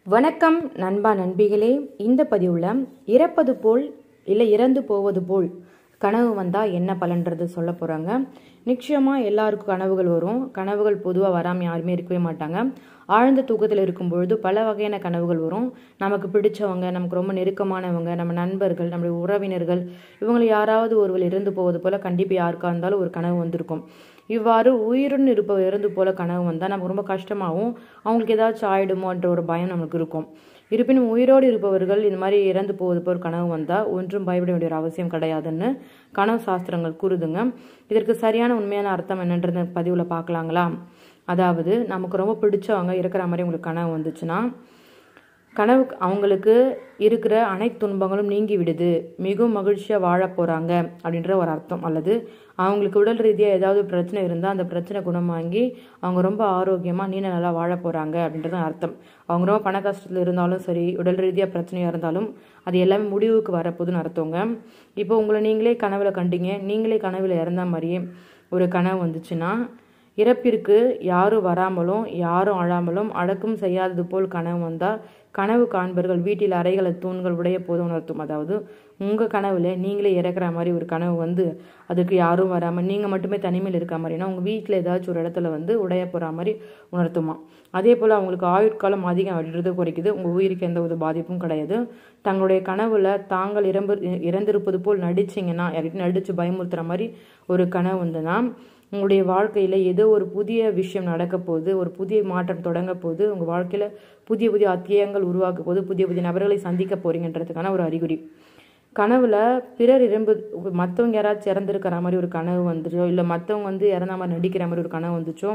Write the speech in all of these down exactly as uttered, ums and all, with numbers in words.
வணக்கம் நண்பா நண்பிகளே. இந்த பதிவில் இறப்பது போல் இல்லை இறந்து போவது போல் கனவு வந்தால் என்ன பலன்றது சொல்ல போகிறாங்க. நிச்சயமாக எல்லாருக்கும் கனவுகள் வரும். கனவுகள் பொதுவாக வராமல் யாருமே இருக்கவே மாட்டாங்க. ஆழ்ந்த தூக்கத்தில் இருக்கும்பொழுது பல வகையான கனவுகள் வரும். நமக்கு பிடிச்சவங்க, நமக்கு ரொம்ப நெருக்கமானவங்க, நம்ம நண்பர்கள், நம்முடைய உறவினர்கள், இவங்களை யாராவது ஒருவர் இறந்து போவது போல் கண்டிப்பாக யாருக்காக இருந்தாலும் ஒரு கனவு வந்திருக்கும். இவ்வாறு உயிருடன் இருப்பவர் இறந்து போல கனவு வந்தால் நமக்கு ரொம்ப கஷ்டமாகவும் அவங்களுக்கு ஏதாச்சும் ஆயிடுமோன்ற ஒரு பயம் நமக்கு இருக்கும். இருப்பினும் உயிரோடு இருப்பவர்கள் இந்த மாதிரி இறந்து போவது போல் கனவு வந்தால் ஒன்றும் பயப்பட வேண்டிய ஒரு அவசியம் கிடையாதுன்னு கனவு சாஸ்திரங்கள் கூறுதுங்க. இதற்கு சரியான உண்மையான அர்த்தம் என்னன்றது பதிவில் பார்க்கலாங்களா? அதாவது நமக்கு ரொம்ப பிடிச்சவங்க இருக்கிற மாதிரி உங்களுக்கு கனவு வந்துச்சுன்னா, கனவு அவங்களுக்கு இருக்கிற அனைத்து துன்பங்களும் நீங்கி விடுது, மிகவும் மகிழ்ச்சியாக வாழ போகிறாங்க அப்படின்ற ஒரு அர்த்தம். அல்லது அவங்களுக்கு உடல் ரீதியாக ஏதாவது பிரச்சனை இருந்தால் அந்த பிரச்சனை குணமாகி அவங்க ரொம்ப ஆரோக்கியமாக நீண்ட நல்லா வாழ போகிறாங்க அப்படின்றது அர்த்தம். அவங்க ரொம்ப பண கஷ்டத்தில் இருந்தாலும் சரி, உடல் ரீதியாக பிரச்சனையாக இருந்தாலும் அது எல்லாமே முடிவுக்கு வரப்போகுதுன்னு அர்த்தங்க. இப்போ உங்களை நீங்களே கனவுல கண்டீங்க, நீங்களே கனவில் இறந்த மாதிரியே ஒரு கனவு வந்துச்சுன்னா, இறப்பிற்கு யாரும் வராமலும் யாரும் அழாமலும் அடக்கம் செய்யாதது போல் கனவு வந்தால் கனவு காண்பர்கள் வீட்டில் அறைகளை தூண்கள் உடைய போதும் அர்த்தம். அதாவது உங்கள் கனவுல நீங்களே இறக்குற மாதிரி ஒரு கனவு வந்து அதுக்கு யாரும் வராமல் நீங்கள் மட்டுமே தனிமையில் இருக்க மாதிரினா உங்கள் வீட்டில் ஏதாச்சும் ஒரு இடத்துல வந்து உடைய போகிற மாதிரி உணர்த்துமா. அதே போல் அவங்களுக்கு ஆயுட்காலம் அதிகம் அப்படின்றது குறைக்குது. உங்கள் உயிருக்கு எந்த ஒரு பாதிப்பும் கிடையாது. தங்களுடைய கனவுல தாங்கள் இறம்பு இறந்திருப்பது போல் நடிச்சிங்கன்னா, யார்கிட்ட நடித்து பயமுறுத்துகிற மாதிரி ஒரு கனவு வந்துன்னா உங்களுடைய வாழ்க்கையில் ஏதோ ஒரு புதிய விஷயம் நடக்க போகுது, ஒரு புதிய மாற்றம் தொடங்க போகுது, உங்கள் வாழ்க்கையில் புதிய புதிய அத்தியாயங்கள் உருவாக்க போது, புதிய புதிய நபர்களை சந்திக்க போகிறீங்கன்றதுக்கான ஒரு அறிகுறி. கனவுல பிறர் இறம்பு மற்றவங்க யாராச்சும் இறந்துருக்கிற மாதிரி ஒரு கனவு வந்துச்சோ, இல்லை மற்றவங்க வந்து இறந்த மாதிரி நடிக்கிற மாதிரி ஒரு கனவு வந்துச்சோ,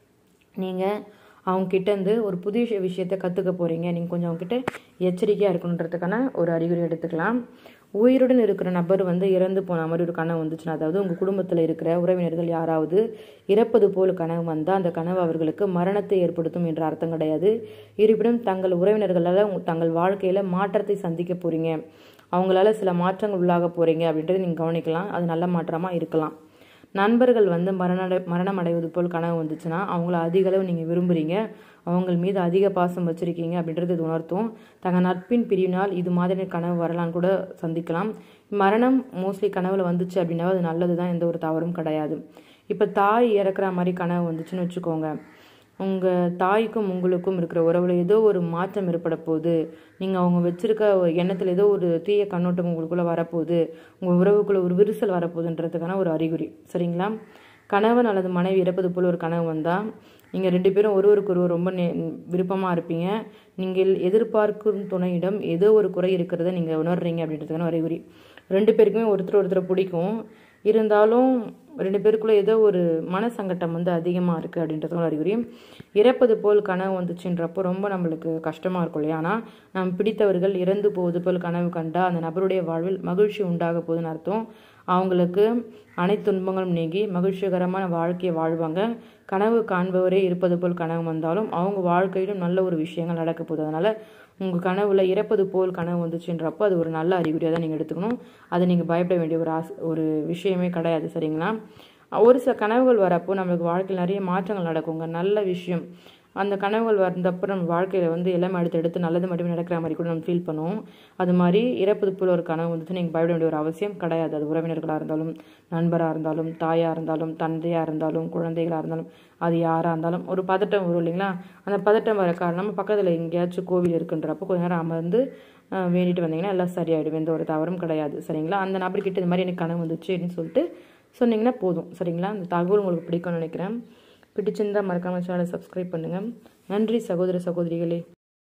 நீங்கள் அவங்க கிட்டேருந்து ஒரு புதிய விஷயத்தை கற்றுக்க போகிறீங்க. நீங்கள் கொஞ்சம் அவங்ககிட்ட எச்சரிக்கையாக இருக்கணுன்றதுக்கான ஒரு அறிகுறி எடுத்துக்கலாம். உயிருடன் இருக்கிற நபர் வந்து இறந்து போன மாதிரி ஒரு கனவு வந்துச்சுன்னா, அதாவது உங்கள் குடும்பத்தில் இருக்கிற உறவினர்கள் யாராவது இறப்பது போல் கனவு வந்தால் அந்த கனவு அவர்களுக்கு மரணத்தை ஏற்படுத்தும் என்ற அர்த்தம் கிடையாது. இருப்பினும் தங்கள் உறவினர்களால் தங்கள் வாழ்க்கையில் மாற்றத்தை சந்திக்க போகிறீங்க, அவங்களால சில மாற்றங்கள் உள்ளாக போகிறீங்க அப்படின்றது நீங்கள் கவனிக்கலாம். அது நல்ல மாற்றமாக இருக்கலாம். நண்பர்கள் வந்து மரண மரணம் அடைவது போல் கனவு வந்துச்சுன்னா அவங்கள அதிக அளவு நீங்கள் விரும்புகிறீங்க, அவங்கள் மீது அதிக பாசம் வச்சுருக்கீங்க அப்படின்றது இது உணர்த்தும். தங்கள் நட்பின் பிரிவினால் இது மாதிரி கனவு வரலான்னு கூட சந்திக்கலாம். மரணம் மோஸ்ட்லி கனவுல வந்துச்சு அப்படின்னா அது நல்லது தான், எந்த ஒரு தவறும் கிடையாது. இப்போ தாய் இறக்குற மாதிரி கனவு வந்துச்சுன்னு வச்சுக்கோங்க, உங்கள் தாய்க்கும் உங்களுக்கும் இருக்கிற உறவில் ஏதோ ஒரு மாற்றம் ஏற்பட போகுது, நீங்கள் அவங்க வச்சுருக்க எண்ணத்தில் ஏதோ ஒரு தீய கண்ணோட்டம் உங்களுக்குள்ளே வரப்போகுது, உங்கள் உறவுக்குள்ளே ஒரு விரிசல் வரப்போகுதுன்றதுக்கான ஒரு அறிகுறி. சரிங்களா? கணவன் அல்லது மனைவி இறப்பது போல் ஒரு கனவு வந்தால் நீங்கள் ரெண்டு பேரும் ஒருவருக்கு ஒருவர் ரொம்ப நே விருப்பமாக இருப்பீங்க. நீங்கள் எதிர்பார்க்கும் துணையிடம் ஏதோ ஒரு குறை இருக்கிறத நீங்கள் உணர்றீங்க அப்படின்றதுக்கான அறிகுறி. ரெண்டு பேருக்குமே ஒருத்தர் ஒருத்தர் பிடிக்கும், இருந்தாலும் ரெண்டு பேருக்குள்ளே ஏதோ ஒரு மனசங்கட்டம் வந்து அதிகமாக இருக்குது அப்படின்றதும் அறிகுறி. இறப்பது போல் கனவு வந்துச்சுன்றப்போ ரொம்ப நம்மளுக்கு கஷ்டமாக இருக்கும் இல்லையா? ஆனால் நாம் பிடித்தவர்கள் இறந்து போவது போல் கனவு கண்டால் அந்த நபருடைய வாழ்வில் மகிழ்ச்சி உண்டாக போகுதுன்னு அர்த்தம். அவங்களுக்கு அனைத்து துன்பங்களும் நீங்கி மகிழ்ச்சிகரமான வாழ்க்கையை வாழ்வாங்க. கனவு காண்பவரே இருப்பது போல் கனவு வந்தாலும் அவங்க வாழ்க்கையிலும் நல்ல ஒரு விஷயங்கள் நடக்க போகுது. அதனால் உங்கள் கனவுல இறப்பது போல் கனவு வந்துச்சுன்றப்போ அது ஒரு நல்ல அறிகுறியாக தான் நீங்கள் எடுத்துக்கணும். அதை நீங்கள் பயப்பட வேண்டிய ஒரு ஆஸ் ஒரு விஷயமே கிடையாது. சரிங்களா? ஒரு சில கனவுகள் வரப்போ நம்மளுக்கு வாழ்க்கையில் நிறைய மாற்றங்கள் நடக்குங்க, நல்ல விஷயம். அந்த கனவுகள் வந்தப்போ நம்ம வாழ்க்கையில் வந்து எல்லாமே அடுத்து எடுத்து நல்லது மட்டுமே நடக்கிற மாதிரி கூட நம்ம ஃபீல் பண்ணுவோம். அது மாதிரி இறப்பது போல் ஒரு கனவு வந்துட்டு நீங்கள் பயப்பட வேண்டிய ஒரு அவசியம் கிடையாது. அது உறவினர்களாக இருந்தாலும், நண்பராக இருந்தாலும், தாயாக இருந்தாலும், தந்தையாக இருந்தாலும், குழந்தைகளாக இருந்தாலும், அது யாராக இருந்தாலும் ஒரு பதட்டம் வரும் இல்லைங்களா? அந்த பதட்டம் வர காரணம் பக்கத்தில் எங்கேயாச்சும் கோவில் இருக்குன்றப்போ கொஞ்ச நேரம் அமர்ந்து வேண்டிட்டு வந்தீங்கன்னா எல்லாம் சரியாயிடும், எந்த ஒரு தவறும் கிடையாது. சரிங்களா? அந்த நபர்கிட்ட இந்த மாதிரி எனக்கு கனவு வந்துச்சு அப்படின்னு சொல்லிட்டு சொன்னீங்கன்னா போதும். சரிங்களா? அந்த தகவல் உங்களுக்கு பிடிக்கும்னு நினைக்கிறேன். பிடிச்சிருந்தால் மறக்காமல் சேனலை சப்ஸ்கிரைப் பண்ணுங்கள். நன்றி சகோதர சகோதரிகளே.